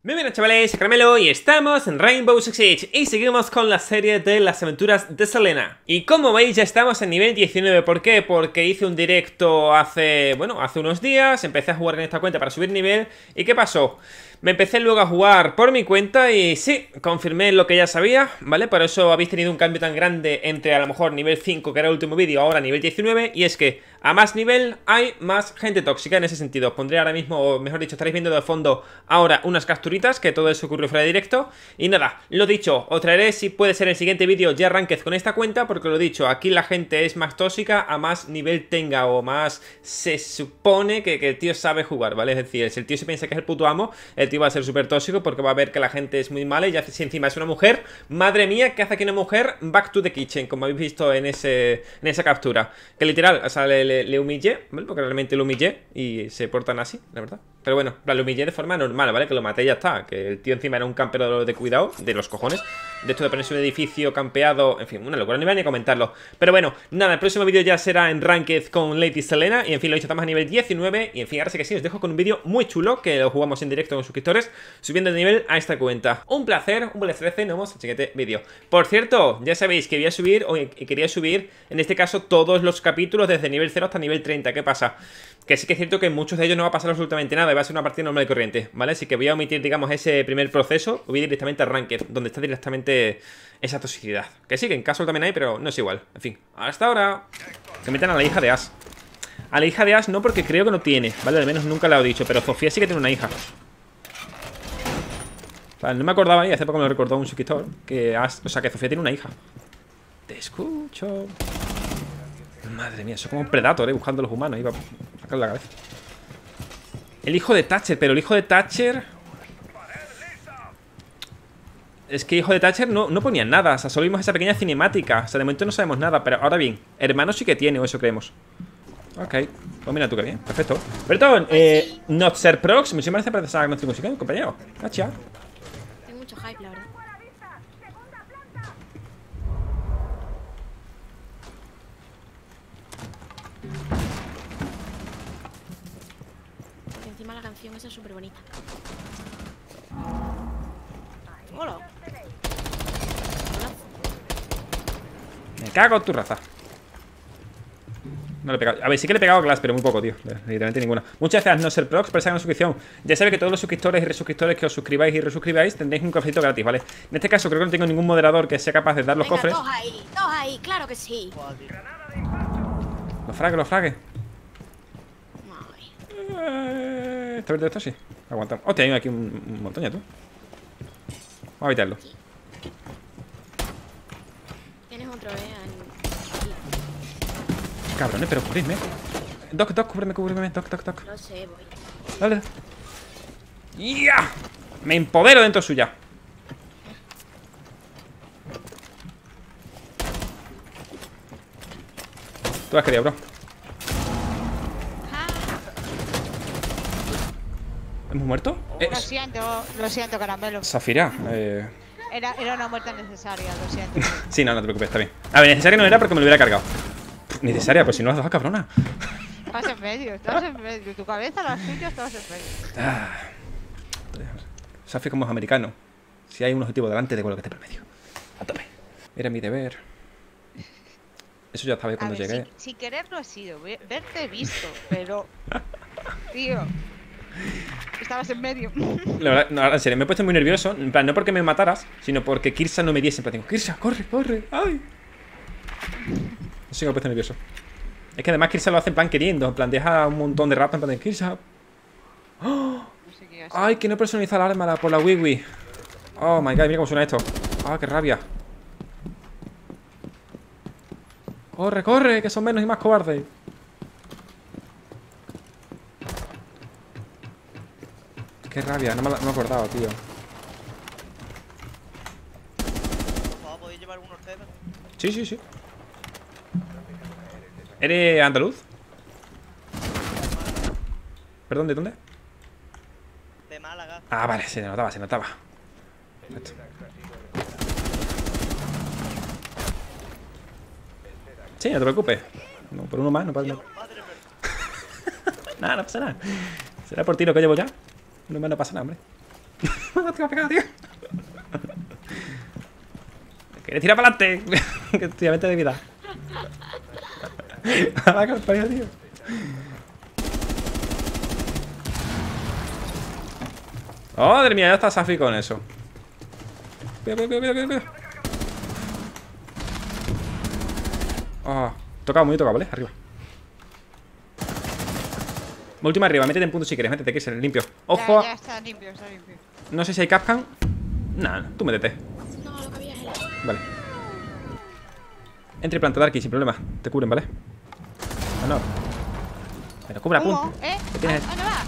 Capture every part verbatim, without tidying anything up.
Muy buenas chavales, soy Caramelo y estamos en Rainbow Six Siege y seguimos con la serie de las aventuras de Selena. Y como veis ya estamos en nivel diecinueve, ¿por qué? Porque hice un directo hace, bueno, hace unos días, empecé a jugar en esta cuenta para subir nivel. ¿Y qué pasó? Me empecé luego a jugar por mi cuenta y sí, confirmé lo que ya sabía, ¿vale? Por eso habéis tenido un cambio tan grande entre a lo mejor nivel cinco, que era el último vídeo, ahora nivel diecinueve. Y es que a más nivel hay más gente tóxica en ese sentido. Os pondré ahora mismo, o mejor dicho, estaréis viendo de fondo ahora unas capturitas, que todo eso ocurrió fuera de directo. Y nada, lo dicho, os traeré si puede ser el siguiente vídeo ya Ranked con esta cuenta, porque lo dicho, aquí la gente es más tóxica a más nivel tenga o más se supone que, que el tío sabe jugar, ¿vale? Es decir, si el tío se piensa que es el puto amo, el tío va a ser súper tóxico porque va a ver que la gente es muy mala y ya si encima es una mujer, madre mía, ¿qué hace aquí una mujer? Back to the kitchen, como habéis visto en ese en esa captura. Que literal, o sea, le, le, le humillé, ¿vale? Porque realmente lo humillé y se portan así, la verdad. Pero bueno, lo humillé de forma normal, ¿vale? Que lo maté y ya está. Que el tío encima era un campero de cuidado, de los cojones. De esto de ponerse un edificio campeado, en fin, una locura, ni voy a ni comentarlo. Pero bueno, nada, el próximo vídeo ya será en Ranked con Lady Selena. Y en fin, lo he dicho, estamos a nivel diecinueve. Y en fin, ahora sí que sí, os dejo con un vídeo muy chulo que lo jugamos en directo con suscriptores, subiendo de nivel a esta cuenta. Un placer, un buen trece, nos vemos en el siguiente vídeo. Por cierto, ya sabéis que voy a subir, o quería subir, en este caso, todos los capítulos desde nivel cero hasta nivel treinta. ¿Qué pasa? Que sí que es cierto que en muchos de ellos no va a pasar absolutamente nada, y va a ser una partida normal y corriente, ¿vale? Así que voy a omitir, digamos, ese primer proceso, voy directamente a Ranked, donde está directamente esa toxicidad. Que sí, que en caso también hay, pero no es igual. En fin, hasta ahora. Que metan a la hija de Ash. A la hija de Ash no, porque creo que no tiene, ¿vale? Al menos nunca la he dicho, pero Sofía sí que tiene una hija. O sea, no me acordaba, y hace poco me lo recordó un suscriptor, que Ash, o sea, que Sofía tiene una hija. Te escucho. Madre mía, eso es como un Predator, eh, buscando a los humanos. Iba a sacar la cabeza. El hijo de Thatcher, pero el hijo de Thatcher... Es que hijo de Thatcher no, no ponía nada. O sea, solo vimos esa pequeña cinemática. O sea, de momento no sabemos nada. Pero ahora bien, hermano sí que tiene, o eso creemos. Ok, pues mira tú que bien, perfecto. Perdón, eh, Not Ser Prox, muchísimas gracias por esa notificación, compañero. Gracias. Tengo mucho hype, la verdad. Porque encima la canción esa es súper bonita. Hola. Me cago en tu raza. No le he pegado. A ver, sí que le he pegado a Glass, pero muy poco, tío. Literalmente ninguna. Muchas gracias, No Ser Prox, por esa gran suscripción. Ya sabéis que todos los suscriptores y resuscriptores que os suscribáis y resuscribáis tendréis un cofrecito gratis, ¿vale? En este caso creo que no tengo ningún moderador que sea capaz de dar los Venga, cofres. Todos ahí, todos ahí, claro que sí. Los fragues, los fragues. Ay. Eh, ¿Está verde esto? Sí. Aguantamos. Hostia, hay aquí un, un montón ya, tú. Vamos a evitarlo. Tienes otro, eh. Cabrones, pero cubridme. Doc, doc, cúbreme, cúbreme. Doc, doc, doc. No sé, voy. Dale. ¡Ya! Me empodero dentro suya. Tú has querido, bro. Ah, ¿Hemos muerto? Eh, Lo siento, lo siento, Caramelo. Zafira, eh... Era, era una muerte necesaria, lo siento. Sí, no, no te preocupes, está bien. A ver, necesaria no era porque me lo hubiera cargado. Pff, necesaria, pues si no las dos, cabrona. Estás en medio, estás en medio. Tu cabeza, las tuyas, estás en medio. Ah. Safi como es americano. Si hay un objetivo delante, de lo que esté por medio. A tope. Era mi deber. Eso ya sabéis A cuando ver, llegué. sin, sin querer no ha sido, ve- verte he visto, pero... Tío... Estabas en medio. La verdad, no, en serio, me he puesto muy nervioso. En plan, no porque me mataras, sino porque Kirsa no me diese. En plan, digo, Kirsa, corre, corre. ¡Ay! Eso sí que me he puesto nervioso. Es que además Kirsa lo hace en plan queriendo. En plan, deja un montón de rap en plan de Kirsa. ¡Oh! No sé qué hacer. ¡Ay, que no personaliza la arma la- por la Wiwi! ¡Oh, my God! Mira cómo suena esto. ¡Ah, qué rabia! ¡Corre, corre! Que son menos y más cobardes. Qué rabia, no me, la- no me acordaba, tío. ¿Podéis llevar un Ortega? Sí, sí, sí. ¿Eres andaluz? ¿Perdón, de dónde? De Málaga. Ah, vale, se notaba, se notaba. Perfecto. Sí, no te preocupes. No, por uno más, no pasa nada. Madre mía. Nada, no pasa nada. ¿Será por ti lo que llevo ya? No me no pasa nada, hombre. Te va a pegar, tío. ¿Quieres tirar para adelante? Que estoy a veinte de vida. A la campaña, tío. Oh, madre mía, ya está Safi con eso. Cuidado, cuidado, cuidado, cuidado. Oh, tocado, muy tocado, ¿vale? Arriba. Última arriba, métete en punto si quieres, métete, que es limpio. Ojo. Ya, ya está limpio, está limpio. No sé si hay capcan. Nah, tú métete. No, lo que había es el... Vale. Entre planta Darky sin problema. Te cubren, ¿vale? Ah, no. Pero cubra, pum. ¿Cómo? ¿Eh? ¿Qué tienes? ¿A dónde va?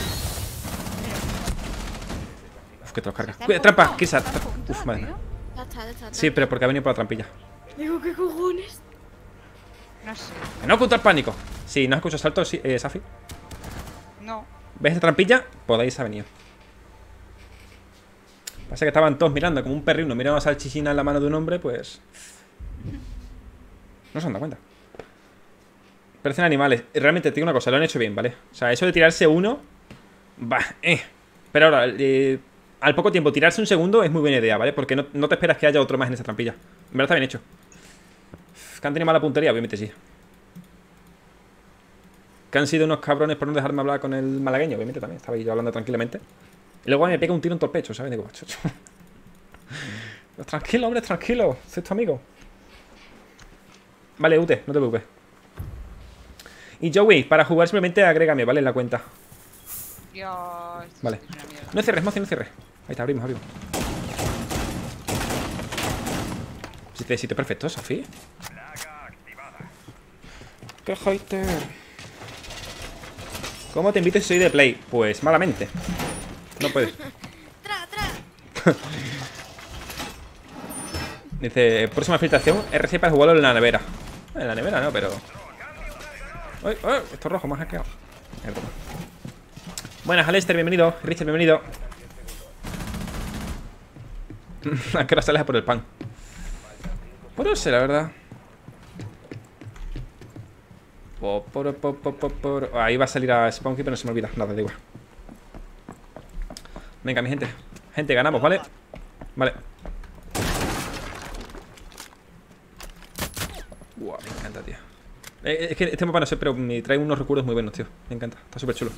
Uf, que te los carga. Está Cuida, a punto, trampa, Kisa. está a punto, Uf, madre mía. tío. Ya está, ya está. Sí, pero porque ha venido por la trampilla. Digo, ¿qué cojones? No sé. Que no oculta el pánico. Si no escuchas salto, sí, eh, Safi. No. ¿Ves esta trampilla? Podéis ha venido. Pasa que estaban todos mirando como un perrino. Miraba a salchichina en la mano de un hombre, pues. No se han dado cuenta. Parecen animales. Y realmente te digo una cosa, lo han hecho bien, ¿vale? O sea, eso de tirarse uno. Bah, eh. Pero ahora, eh, al poco tiempo, tirarse un segundo es muy buena idea, ¿vale? Porque no, no te esperas que haya otro más en esa trampilla. En verdad está bien hecho. Que han tenido mala puntería, obviamente sí. Que han sido unos cabrones por no dejarme hablar con el malagueño, obviamente también. Estaba yo hablando tranquilamente. Y luego me pega un tiro en todo el pecho, ¿sabes? Digo, chocho. Tranquilo, hombre, tranquilo. Soy tu amigo. Vale, Ute, no te preocupes. Y Joey, para jugar simplemente agrégame, ¿vale? En la cuenta. Dios. Vale. Es una mierda. No cierres, Mozi, no cierres. Ahí está, abrimos, abrimos. Si te sitio perfecto, Safi. ¡Qué hater! ¿Cómo te invito si soy de play? Pues malamente. No puedes. ¡Tra, tra! Dice, próxima filtración, R C para jugarlo en la nevera. En la nevera no, pero... ¡Uy! ¡Uy! Esto rojo, me ha hackeado. Mierda. Buenas, Alester, bienvenido. Richard, bienvenido. ¿A qué hora sales a por el pan? Por no sé, la verdad. Po, por, po, po, po, por. Ahí va a salir a Spawnkeeper, pero no se me olvida. Nada, da igual. Venga, mi gente. Gente, ganamos, ¿vale? Vale. Buah, me encanta, tío. Eh, es que este mapa no sé, pero me trae unos recuerdos muy buenos, tío. Me encanta, está súper chulo.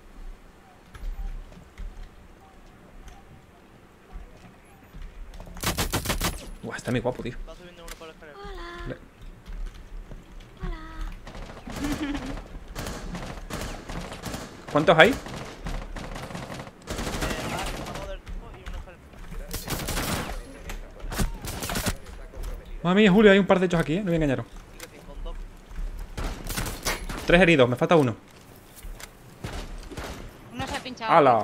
Buah, está muy guapo, tío. Va subiendo uno por la escalera. Hola. Le- Hola. ¿Cuántos hay? Eh, va, vamos del tipo y uno sale. Mami, Julio, hay un par de ellos aquí, ¿eh? No voy a engañaros. Con dos. Tres heridos, me falta uno. Uno se ha pinchado. ¡Hala!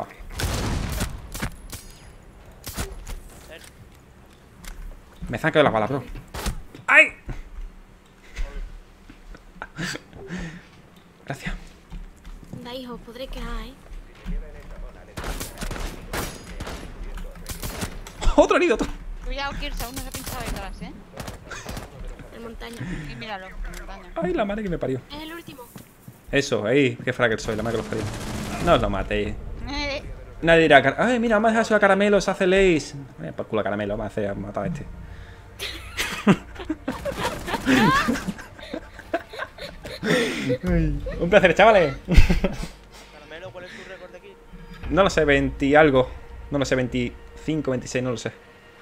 Me han caído las balas, bro. ¡Ay! Gracias. Anda, hijo, podré quejar, ¿eh? Otro herido, otro. Cuidado, Kirsa, uno se ha pinchado detrás, ¿eh? En montaña. Y míralo, en montaña. Ay, la madre que me parió. Es el último. Eso, ahí, qué fragger soy, la madre que los parió. No os lo matéis. Eh, Nadie dirá, car- ay, mira, vamos a dejar a Caramelo, se hace Lace. Eh, por culo a Caramelo, vamos a hacer matar a este. Ay, un placer, chavales. Caramelo, ¿cuál es tu récord de aquí? No lo sé, veinte y algo. No lo sé, veinticinco, veintiséis, no lo sé.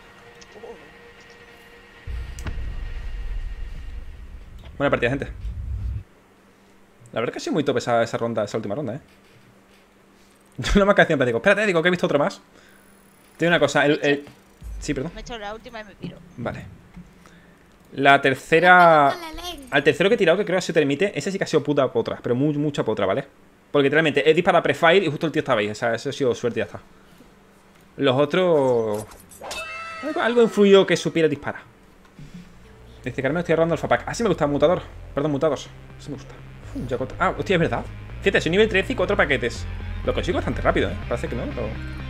Buena partida, gente. La verdad es que ha sido muy top esa, esa ronda, esa última ronda, eh. Yo no me acabo siempre digo, espérate, digo que he visto otro más. Tiene una cosa, el, el... Sí, perdón. me he hecho la última y me piro. Vale. La tercera... Dale, Len. Al tercero que he tirado, que creo que se permite, ese sí que ha sido puta potra, pero muy, mucha potra, ¿vale? Porque literalmente he disparado pre-fire y justo el tío estaba ahí. O sea, eso ha sido suerte y ya está. Los otros... Algo, algo influyó que supiera disparar. Dice, Carmen, estoy agarrando alfa pack. Ah, sí me gusta, mutador. Perdón, mutados. Sí me gusta. Uf, un Yacot. Ah, hostia, es verdad. Fíjate, soy nivel trece y cuatro paquetes. Lo consigo bastante rápido, ¿eh? Parece que no, pero...